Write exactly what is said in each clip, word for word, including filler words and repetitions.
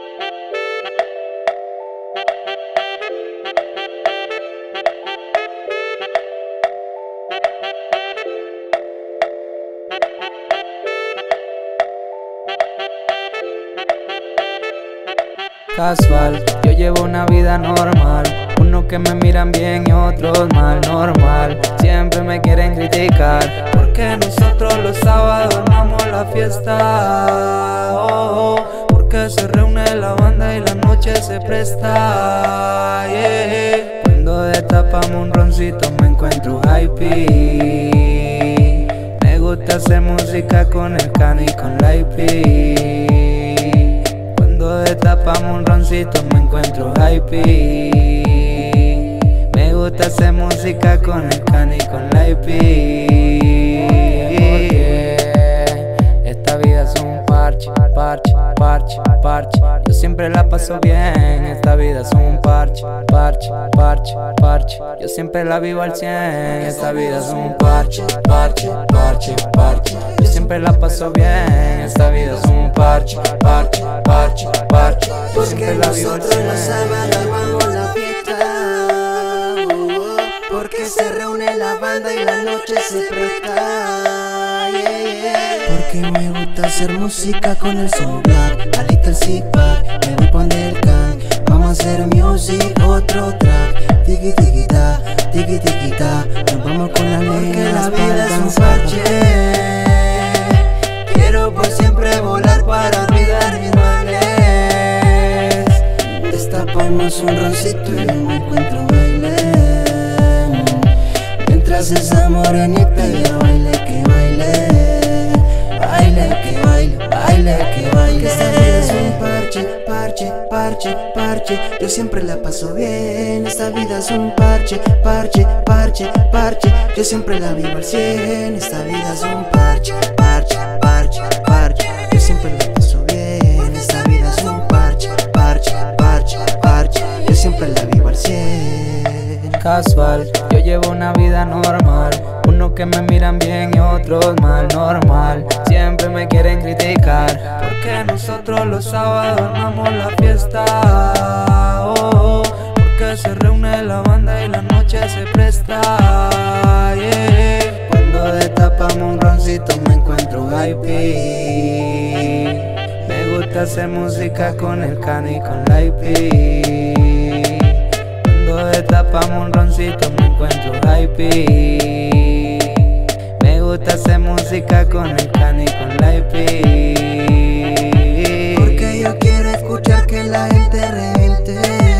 Casual, yo llevo una vida normal. Unos que me miran bien y otros mal, normal. Siempre me quieren criticar porque nosotros los sábados armamos la fiesta. Oh, oh, porque se reúne la banda y la noche se presta. Yeah. Cuando destapamos un roncito me encuentro hype. Me gusta hacer música con el Cani y con la I P. Cuando destapamos un roncito me encuentro hype. Me gusta hacer música con el Cani y con la I P. Porque esta vida es un parche, parche, parche, parche. Yo siempre la paso bien. Esta vida es un parche, parche, parche, parche. Yo siempre la vivo al cien. Esta vida es un parche, parche, parche, parche. Yo siempre la paso bien. Esta vida es un parche, parche, parche, parche. Yo siempre la vivo al cien. Nosotros los sábados armamos la fiesta. Porque se reúne la banda y la noche se presta. Yeah, yeah. Porque me gusta hacer música con el son black. Alista el zip-pack, me voy pa' donde el can. Vamos a hacer music, otro track. Tiki tiki ta, tiki tiki ta. Nos vamos con la negra. Porque la vida es un parche. Quiero por siempre volar para olvidar mis males. Destapamos un roncito y me encuentro baile. Mientras esa morenita ya baile que baile. Baile que baile, baile que baile. Esta vida es un parche, parche, parche, parche. Yo siempre la paso bien. Esta vida es un parche, parche, parche, parche. Yo siempre la vivo al cien. Esta vida es un parche, parche, parche, parche. Yo siempre la paso bien. Esta vida es un parche, parche, parche, parche. Yo siempre la vivo al cien. Casual, yo llevo una vida normal. Unos que me miran bien y otros mal, normal. Siempre me quieren criticar porque nosotros los sábados armamos la fiesta. Oh, oh, porque se reúne la banda y la noche se presta. Yeah. Cuando destapamos un roncito me encuentro hype. Me gusta hacer música con el Cani y con la I P. Cuando destapamos un roncito me encuentro hype. Me gusta hacer música con el Cani y con la I P. Porque yo quiero escuchar que la gente reviente.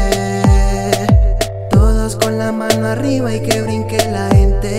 Todos con la mano arriba y que brinque la gente.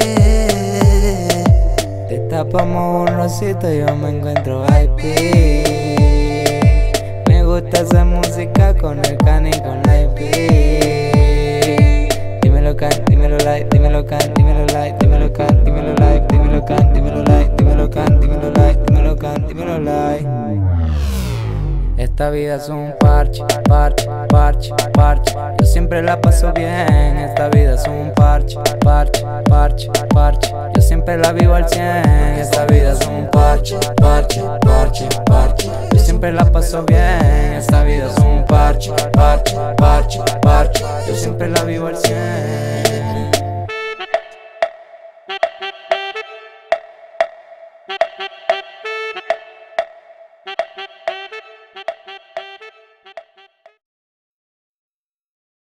Destapamos un roncito y yo me encuentro hype. Me gusta hacer música con el Cani y con la I P. Dímelo can, dímelo like, dímelo can, dímelo like, dímelo can, dímelo like, dímelo can, dímelo like, dímelo can, dímelo like, dímelo can, dímelo like. Esta vida es un parche, parche, parche, parche. Yo siempre la paso bien. Esta vida es un parche, parche, parche, parche. Yo siempre la vivo al cien. Esta vida es un parche, parche, parche, parche. Yo siempre la paso bien. Esta vida es un parche, parche, parche, parche. Yo siempre la vivo al cien.